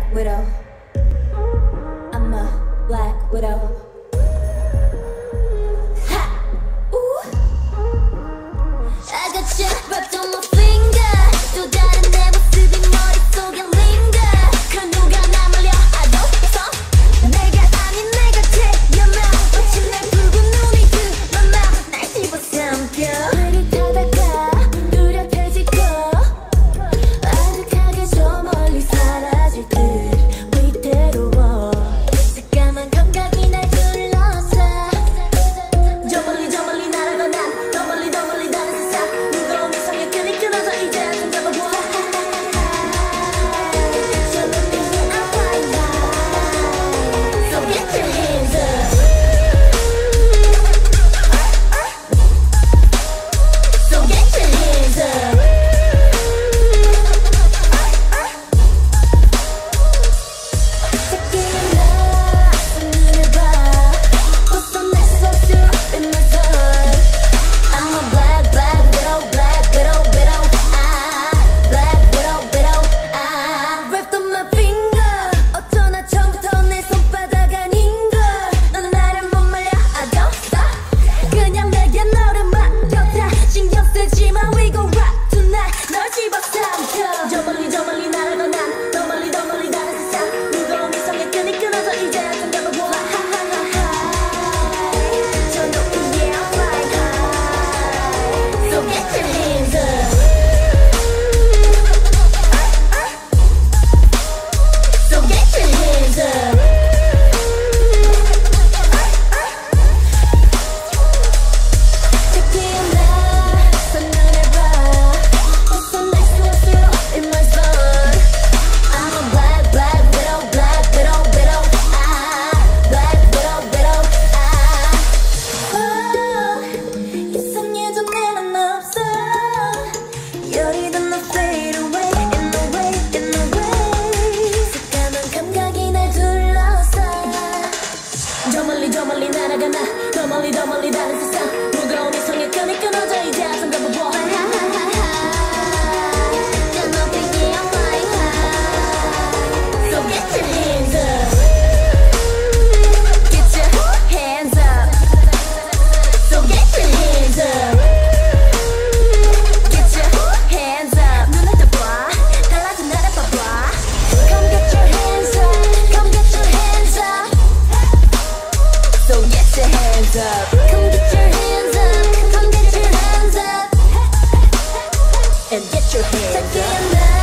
widow. I'm a black widow. Ha! Ooh. I got jet wrapped on my finger. 또 다른 내 모습이 머릿속에 linger. 그 누가 나 말려 I don't stop. 내가 아닌 내 곁에 you're mouth. 마치 내 붉은 눈이 드러나 날 집어삼켜. 흐릿하다가 뚜렷해지고 아득하게 저 멀리 사라질 듯 위태로워. 새까만 감각이 날 둘러싸. 저 멀리 날아가 난 더 멀리 다른 세상. 무거운 이성의 끈이 끊어져 이제 좀 잡아봐. 저 눈빛이 I'm flying high. So get your hands up. So get your hands up. 새끼는 나 눈을 봐. 벗어냈어 through in my soul. I'm a black widow. Black widow. Wrapped on my finger. 어쩌나 처음부터 내 손바닥 아닌걸. 너는 나를 못 말려 I don't stop. 그냥 내게 너를 맡겨다. 신경 쓰지 마 we gon' rock tonight. 널 집어삼켜. 저 멀리 날아가 난 더 멀리 다른 세상. 무거운 이성의 끈이 끊어져 이제 좀 잡아봐. 저 높이에 I'm flying high. So get your hands up. So get your hands up. 새끼는 나 손눈을 봐. 벗어냈어 through in my soul. I'm a black widow. Black widow. 이상해도 내는 없어. 열이 더 fade away in the way. 새까만 감각이 날 둘러싸. 저 멀리 날아가 나 더 멀리 다른 세상. 무거운 이성의 끈이 끊어져 이제 좀 잡아봐. 저 높이에 I'm flying high. So get your hands up. Get your hands up. So get your hands up. Get your hands up. 눈을 떠봐. 달라진 나를 봐봐. Come get your hands up. Come get your hands up. So get your hands up. Come get your hands up. Come get your hands up. And get your hands up.